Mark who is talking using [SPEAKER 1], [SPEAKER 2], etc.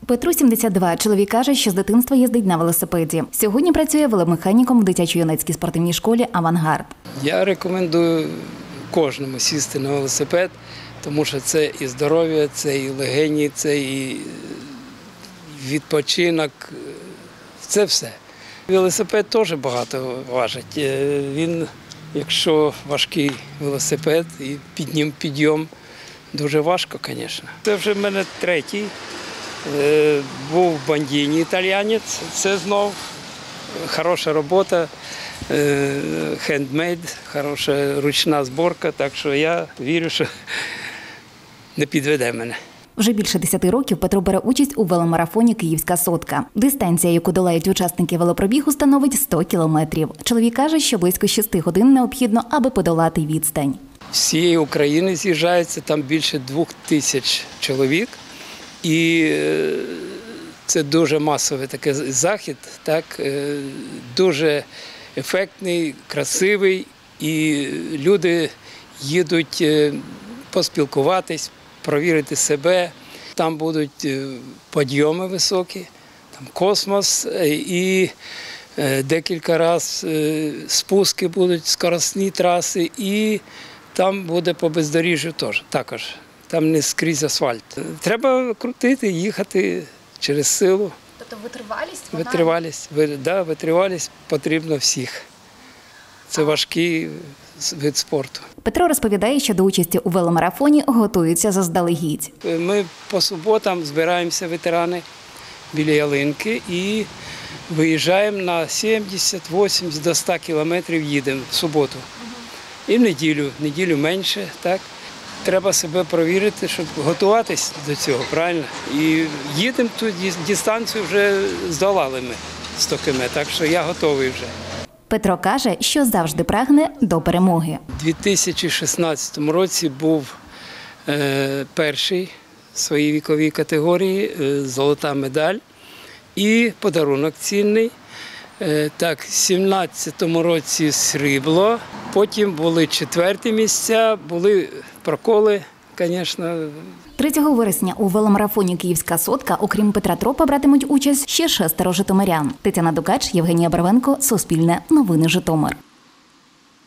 [SPEAKER 1] Петру 72. Чоловік каже, що з дитинства їздить на велосипеді. Сьогодні працює веломеханіком в дитячо-юнацькій спортивній школі «Авангард».
[SPEAKER 2] Я рекомендую кожному сісти на велосипед, тому що це і здоров'я, це і легені, це і відпочинок, це все. Велосипед теж багато важить. Він, якщо важкий велосипед і підйом, дуже важко, звісно. Це вже в мене третій. Був в Бандіні італіянець, це знов хороша робота, хендмейд, хороша ручна зборка, так що я вірю, що не підведе мене.
[SPEAKER 1] Вже більше 10 років Петро бере участь у веломарафоні «Київська сотка». Дистанція, яку долають учасники велопробігу, становить 100 кілометрів. Чоловік каже, що близько 6 годин необхідно, аби подолати відстань.
[SPEAKER 2] Всієї України з'їжджається, там більше 2000 чоловік. І це дуже масовий такий захід, так, дуже ефектний, красивий, і люди їдуть поспілкуватись, провірити себе. Там будуть підйоми високі, там космос і декілька разів спуски будуть, скоростні траси, і там буде по бездоріжжю також. Там не скрізь асфальт. Треба крутити, їхати через силу.
[SPEAKER 1] Тобто витривалість?
[SPEAKER 2] Витривалість потрібно всіх. Це важкий вид спорту.
[SPEAKER 1] Петро розповідає, що до участі у веломарафоні готуються заздалегідь.
[SPEAKER 2] Ми по суботам збираємося, ветерани, біля ялинки і виїжджаємо на 70-80 до 100 кілометрів їдемо в суботу. І в неділю менше, так. Треба себе провірити, щоб готуватись до цього, правильно? І їдемо ту дистанцію вже здолали ми 100 км, так що я готовий вже.
[SPEAKER 1] Петро каже, що завжди прагне до перемоги.
[SPEAKER 2] У 2016 році був перший в своїй віковій категорії, золота медаль і подарунок цінний. Так, в 2017 році срібло, потім були 4 місця, були проколи, звісно.
[SPEAKER 1] 3 вересня у веломарафоні «Київська сотка», окрім Петра Тропа, братимуть участь ще 6 житомирян. Тетяна Дукач, Євгенія Барвенко, Суспільне, Новини Житомир.